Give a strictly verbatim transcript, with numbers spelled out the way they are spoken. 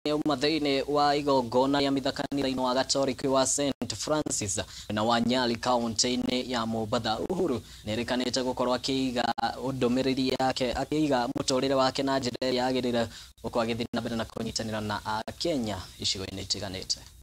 auma thiinii wa igongona ya mitha kanithaini wa gatoreki wa Saint Francis na wa Nyali Kaunti-Ini ya Mombasa. Uhuru erikanite gukorwa akiiga undumiriri yake akiiga muturire wake na njira yagiriire gukorwa agithii na mbere na kunyitanira na akenya icigo-ini itiganite.